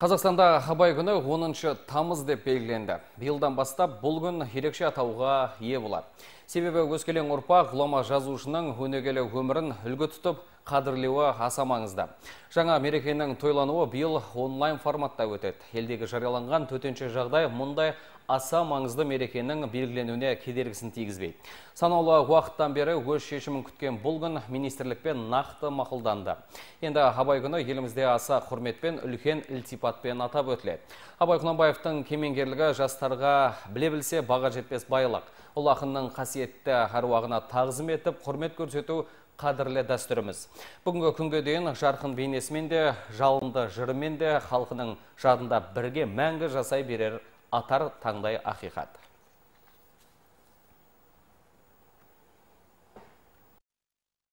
Қазақстанда Абай күні 10 тамыз деп белгіленді. Биылдан бастап бұл күн ерекше атауға ие болады. Себебі өскелең ұрпақ ғұлама жазушының өнегелі өмірін үлгі тұтып қадірлеуі аса маңызды. Жаңа мерекенің тойлануы биыл онлайн форматта өтеді. Елдегі жарияланған төтенше жағдай мұндай аса маңызды мерекенің белгіленуіне кедергісін тигізбейді. Санаулы уақыттан бері өз шешімін күткен бұл күн министрлікпен нақты мақұлданды. Енді Абай күні елімізде аса құрметпен, үлкен ілтипатпен атап өтіледі. Абай Құнанбаевтың кемеңгерлігі жастарға біле білсе баға жетпес байлық. Ол ақынның қасиетті әруағына тағзым етіп, құрмет көрсету қадірлі дәстүріміз. Бүгінгі күнге дейін жарқын бейнесімен де, жалынды жырымен де халқының жадында бірге мәңгі жасай берер атар таңдай ақиқат.